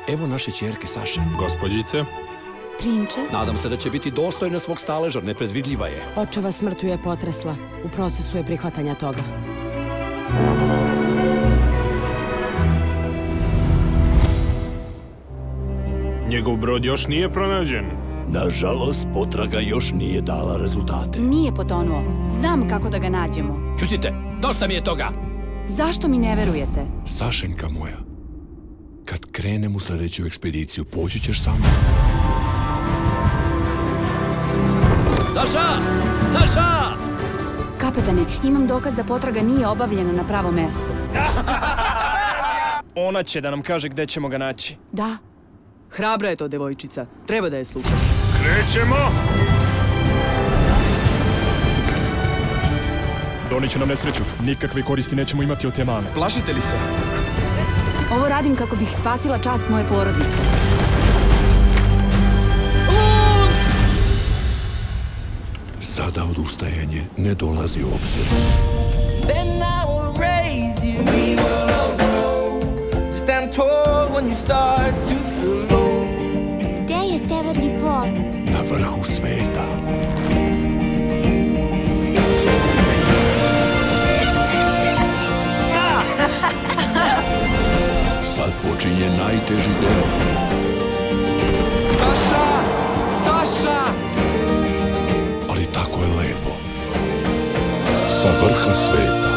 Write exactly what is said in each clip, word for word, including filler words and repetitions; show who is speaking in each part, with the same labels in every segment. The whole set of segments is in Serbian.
Speaker 1: Evo naše ćerke Saše.
Speaker 2: Gospođice.
Speaker 3: Prinče.
Speaker 1: Nadam se da će biti dostojna svog staleža, nepredvidljiva je.
Speaker 3: Očeva smrtu je potresla. U procesu je prihvatanja toga.
Speaker 2: Njegov brod još nije pronađen.
Speaker 1: Nažalost, potraga još nije dala rezultate.
Speaker 4: Nije potonuo. Znam kako da ga nađemo.
Speaker 1: Čutite, dosta mi je toga!
Speaker 4: Zašto mi ne verujete?
Speaker 1: Sašenka moja, kad krenem u sljedeću ekspediciju, poći ćeš sa mnom. Saša! Saša!
Speaker 4: Kapetane, imam dokaz da potraga nije obavljena na pravom mestu.
Speaker 5: Ona će da nam kaže gde ćemo ga naći.
Speaker 4: Da.
Speaker 6: Hrabra je to devojčica. Treba da je slušaš.
Speaker 2: Krećemo!
Speaker 5: Doniće nam nesreću. Nikakve koristi nećemo imati od te mame. Plašite li se?
Speaker 4: Ovo radim kako bih spasila čast moje porodice.
Speaker 1: Sada odustajanje ne dolazi u obzir.
Speaker 7: Then I will raise you. We will all grow. Stand tall when you start to feel low.
Speaker 8: Gde je severni pol?
Speaker 1: Na vrhu sveta. Sad počinje najteži deo.
Speaker 5: Saša! Saša!
Speaker 1: Ali tako je lepo. Sa vrha sveta.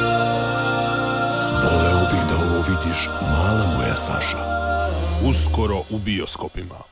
Speaker 1: Voleo bih da ovo vidiš, mala moja Saša.
Speaker 2: Uskoro u bioskopima.